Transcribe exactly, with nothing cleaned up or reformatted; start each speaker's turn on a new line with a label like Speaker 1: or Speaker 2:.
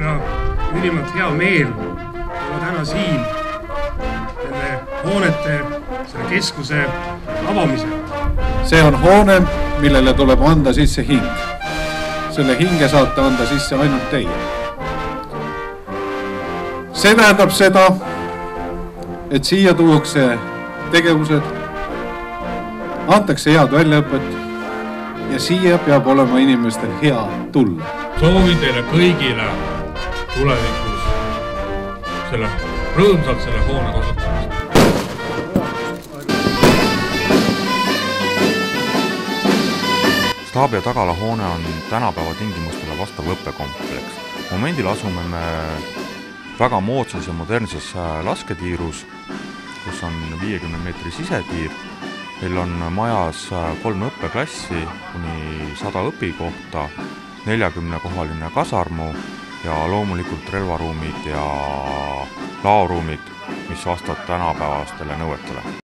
Speaker 1: ja ülimalt hea meel olla täna siin nende hoonete, selle keskuse avamisel.
Speaker 2: See on hoone, millele tuleb anda sisse hing. Selle hinge saate anda sisse ainult teie. See tähendab seda, et siia tuuakse tegevused, antakse head väljaõpet ja siia peab olema inimestel hea tulla.
Speaker 3: Soovin teile kõigile tulevikus selle, rõõmsalt selle hoone kasutamist.
Speaker 4: Staabi ja tagala hoone on tänapäeva tingimustele vastav õppekompleks. Momendil asume me väga moodsas ja modernses lasketiirus, kus on viiekümne meetri sisetiir. Meil on majas kolm õppeklassi, kuni sada õpikohta, neljakümne kohaline kasarmu ja loomulikult relvaruumid ja laoruumid, mis vastavad tänapäevastele nõuetele.